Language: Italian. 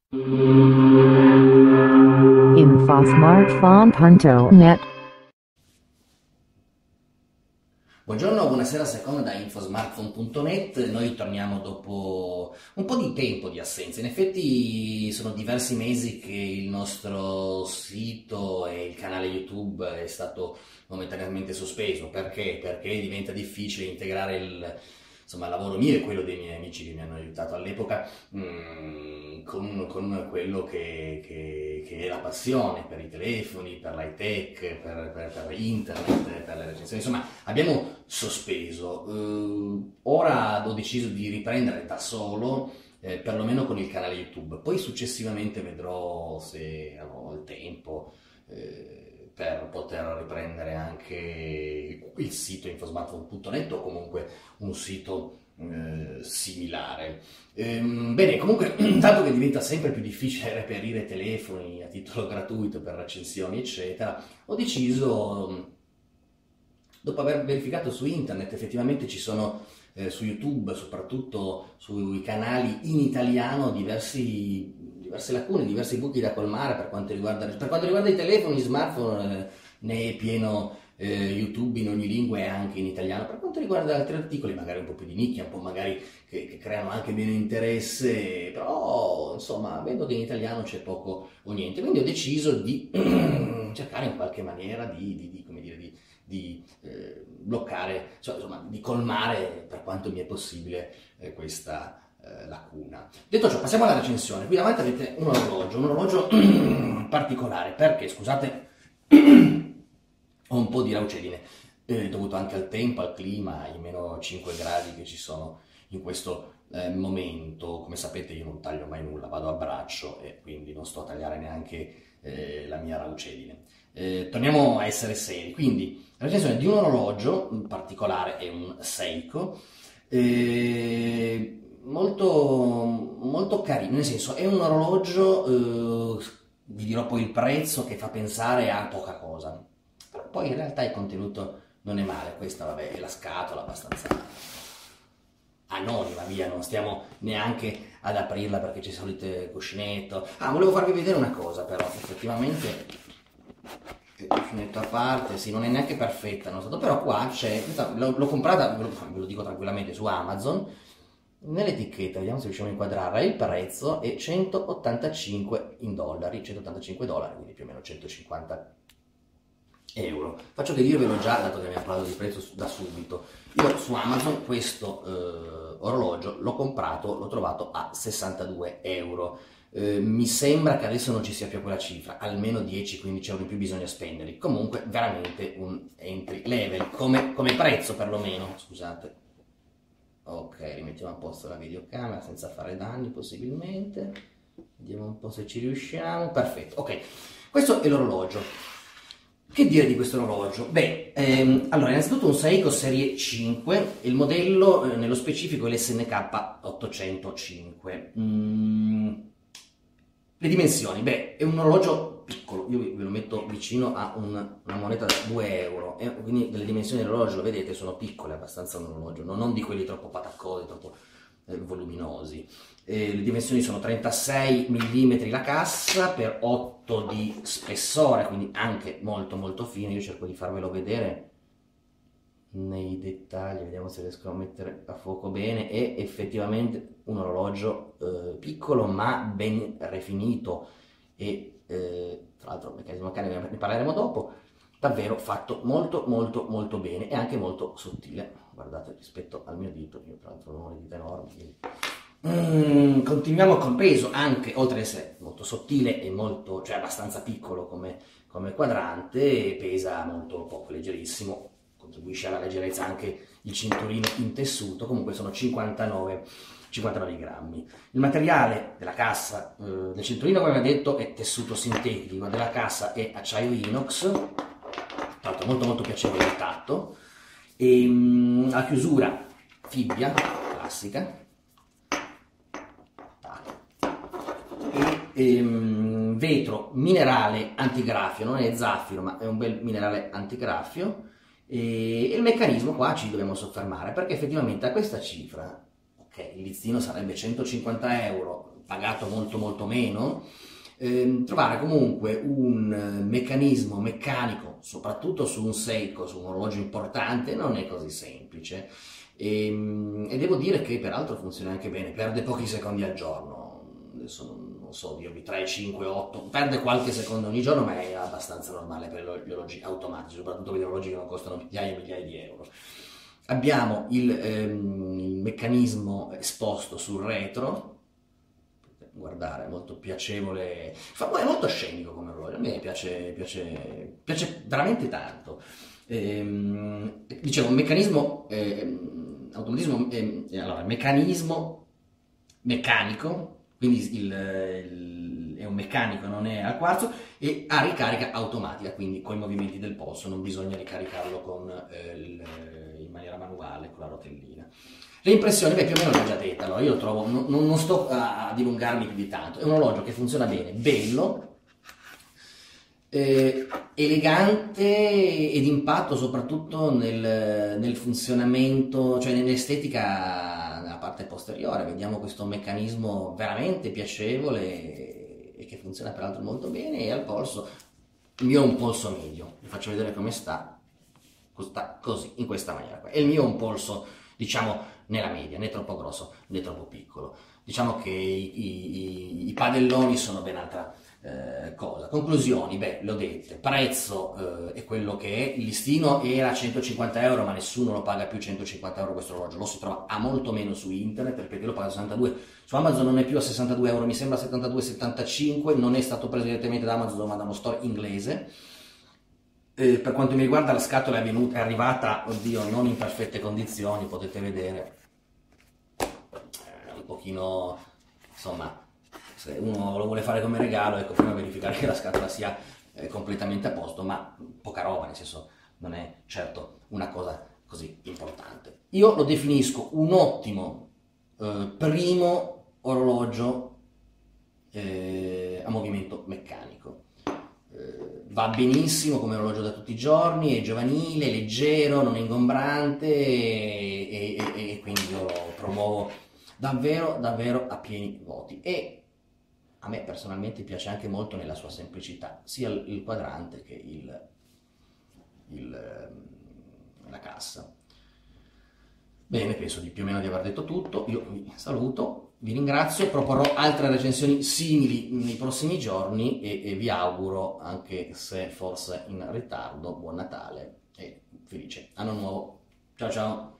Infosmartphone.net. Buongiorno, buonasera, secondo da Infosmartphone.net. Noi torniamo dopo un po' di tempo di assenza. In effetti sono diversi mesi che il nostro sito e il canale YouTube è stato momentaneamente sospeso. Perché? Perché diventa difficile integrare il lavoro mio e quello dei miei amici che mi hanno aiutato all'epoca con quello che è la passione per i telefoni, per l'high tech, per internet, per le recensioni. Insomma, abbiamo sospeso. Ora ho deciso di riprendere da solo, perlomeno con il canale YouTube. Poi successivamente vedrò se avrò il tempo per poter riprendere anche il sito infosmartphone.net o comunque un sito similare. Bene, comunque, dato che diventa sempre più difficile reperire telefoni a titolo gratuito per recensioni, eccetera, ho deciso, dopo aver verificato su internet, effettivamente ci sono su YouTube, soprattutto sui canali in italiano, diverse lacune, diversi buchi da colmare per quanto riguarda i telefoni, smartphone, ne è pieno YouTube in ogni lingua e anche in italiano. Per quanto riguarda altri articoli, magari un po' più di nicchia, un po' magari che creano anche meno interesse, però insomma vedo che in italiano c'è poco o niente, quindi ho deciso di cercare in qualche maniera di bloccare, cioè, insomma, di colmare per quanto mi è possibile questa lacuna. Detto ciò, passiamo alla recensione. Qui davanti avete un orologio particolare, perché, scusate, ho un po' di raucedine, dovuto anche al tempo, al clima, ai meno 5 gradi che ci sono in questo momento. Come sapete io non taglio mai nulla, vado a braccio e quindi non sto a tagliare neanche la mia raucedine. Torniamo a essere seri, quindi la recensione di un orologio in particolare è un Seiko, molto carino, nel senso è un orologio, vi dirò poi il prezzo, che fa pensare a poca cosa, però poi in realtà il contenuto non è male. Questa vabbè è la scatola, abbastanza anonima, via, non stiamo neanche ad aprirla perché c'è il solito cuscinetto. Volevo farvi vedere una cosa, però effettivamente il cuscinetto a parte, sì, non è neanche perfetta, non so, però qua c'è, l'ho comprata, ve lo dico tranquillamente, su Amazon. Nell'etichetta, vediamo se riusciamo a inquadrarla, il prezzo è 185 in dollari, 185 dollari, quindi più o meno 150 euro. Faccio che dirvelo già, dato che abbiamo parlato di prezzo da subito. Io su Amazon questo orologio l'ho comprato, l'ho trovato a 62 euro. Mi sembra che adesso non ci sia più quella cifra, almeno 10-15 euro in più bisogna spenderli. Comunque veramente un entry level, come prezzo perlomeno, scusate. Ok, rimettiamo a posto la videocamera senza fare danni possibilmente. Vediamo un po' se ci riusciamo. Perfetto, ok. Questo è l'orologio. Che dire di questo orologio? Beh, allora, innanzitutto un Seiko serie 5, il modello nello specifico è l'SNK 805. Le dimensioni, beh, è un orologio piccolo, io ve lo metto vicino a una moneta da 2 euro, quindi le dimensioni dell'orologio, lo vedete, sono piccole, abbastanza un orologio, non di quelli troppo pataccosi, troppo voluminosi. Le dimensioni sono 36 mm la cassa per 8 di spessore, quindi anche molto fine. Io cerco di farvelo vedere nei dettagli, vediamo se riesco a mettere a fuoco bene. È effettivamente un orologio piccolo ma ben rifinito e tra l'altro meccanismo meccanico ne parleremo dopo. Davvero fatto molto bene e anche molto sottile, guardate, rispetto al mio dito. Io tra l'altro non ho le dita enormi, quindi. Continuiamo col peso, anche oltre ad essere molto sottile e cioè abbastanza piccolo come quadrante, pesa molto poco, leggerissimo. Contribuisce alla leggerezza anche il cinturino in tessuto. Comunque sono 59 grammi. Il materiale della cassa, del cinturino, come abbiamo detto, è tessuto sintetico, della cassa è acciaio inox, tra l'altro molto piacevole il tatto, e la chiusura fibbia classica, e vetro minerale antigraffio, non è zaffiro ma è un bel minerale antigraffio. E il meccanismo qua ci dobbiamo soffermare, perché effettivamente a questa cifra, ok, il listino sarebbe 150 euro, pagato molto meno, trovare comunque un meccanismo meccanico, soprattutto su un Seiko, su un orologio importante, non è così semplice. E devo dire che peraltro funziona anche bene, perde pochi secondi al giorno, adesso non so dirvi 3, 5, 8, perde qualche secondo ogni giorno, ma è abbastanza normale per gli orologi automatici, soprattutto per gli orologi che non costano migliaia e migliaia di euro. Abbiamo il meccanismo esposto sul retro, guardare, è molto piacevole, è molto scenico come orologio, a me piace veramente tanto. Dicevo, un meccanismo, automatismo, allora, meccanismo meccanico, quindi è un meccanico, non è al quarzo, e ha ricarica automatica, quindi con i movimenti del polso, non bisogna ricaricarlo in maniera manuale con la rotellina. Le impressioni, beh, più o meno l'ho già detta, allora io lo trovo, non sto a dilungarmi più di tanto, è un orologio che funziona bene, bello, elegante ed impatto soprattutto nel funzionamento, cioè nell'estetica nella parte posteriore. Vediamo questo meccanismo veramente piacevole e che funziona peraltro molto bene. E al polso, il mio è un polso medio, vi faccio vedere come sta così, in questa maniera qua. E il mio è un polso, diciamo, nella media, né troppo grosso né troppo piccolo. Diciamo che i padelloni sono ben altra cosa. Conclusioni, beh, l'ho dette, prezzo è quello che è, il listino era 150 euro, ma nessuno lo paga più 150 euro questo orologio, lo si trova a molto meno su internet, perché lo paga 62, su Amazon non è più a 62 euro, mi sembra 72-75, non è stato preso direttamente da Amazon ma da uno store inglese. Per quanto mi riguarda la scatola è arrivata, oddio, non in perfette condizioni, potete vedere, un pochino, insomma, se uno lo vuole fare come regalo, ecco, prima verificare che la scatola sia completamente a posto, ma poca roba, nel senso, non è certo una cosa così importante. Io lo definisco un ottimo primo orologio a movimento meccanico. Va benissimo come orologio da tutti i giorni, è giovanile, leggero, non è ingombrante e quindi io lo promuovo davvero a pieni voti. E a me personalmente piace anche molto nella sua semplicità, sia il quadrante che la cassa. Bene, penso più o meno di aver detto tutto, io vi saluto, vi ringrazio, proporrò altre recensioni simili nei prossimi giorni e vi auguro, anche se forse in ritardo, buon Natale e felice anno nuovo. Ciao ciao!